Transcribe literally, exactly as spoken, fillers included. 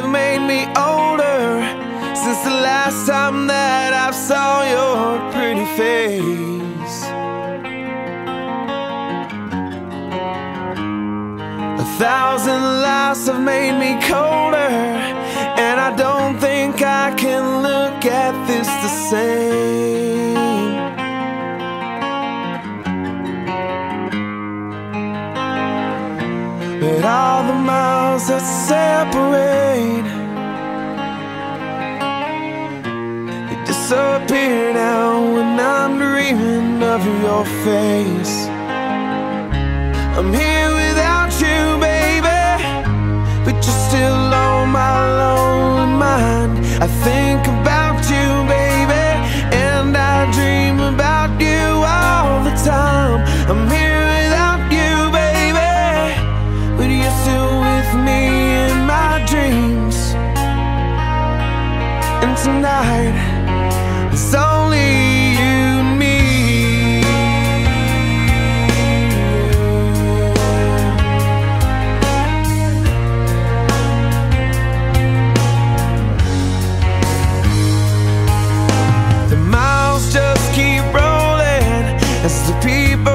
have made me older since the last time that I saw your pretty face. A thousand lives have made me colder, and I don't think I can look at this the same. But all the miles that separate, they disappear now when I'm dreaming of your face. I'm here without you, baby, but you're still on my lonely mind. I think about you, baby, and I dream about you all the time. I'm here without you, baby, but you're still with me in my dreams. And tonight, it's only you and me. The miles just keep rolling as the people